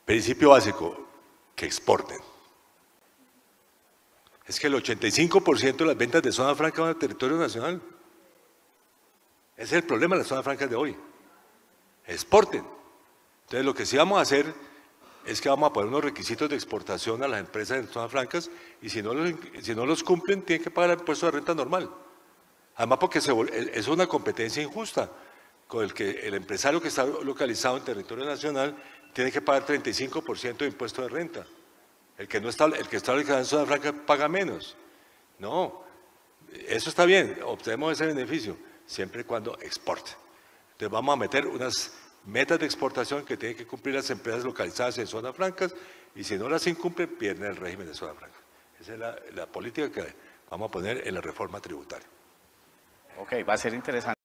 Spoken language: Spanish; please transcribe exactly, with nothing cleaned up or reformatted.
Principio básico, que exporten. Es que el ochenta y cinco por ciento de las ventas de zona franca van al territorio nacional. Ese es el problema de las zonas francas de hoy. Exporten. Entonces, lo que sí vamos a hacer es que vamos a poner unos requisitos de exportación a las empresas en zonas francas y si no los, si no los cumplen, tienen que pagar el impuesto de renta normal. Además, porque se, es una competencia injusta, con el que el empresario que está localizado en territorio nacional tiene que pagar treinta y cinco por ciento de impuesto de renta. El que, no está, el que está localizado en zona franca paga menos. No, eso está bien, obtenemos ese beneficio, siempre y cuando exporte. Entonces vamos a meter unas metas de exportación que tienen que cumplir las empresas localizadas en zonas francas y si no las incumplen, pierden el régimen de zona franca. Esa es la, la política que vamos a poner en la reforma tributaria. Ok, va a ser interesante.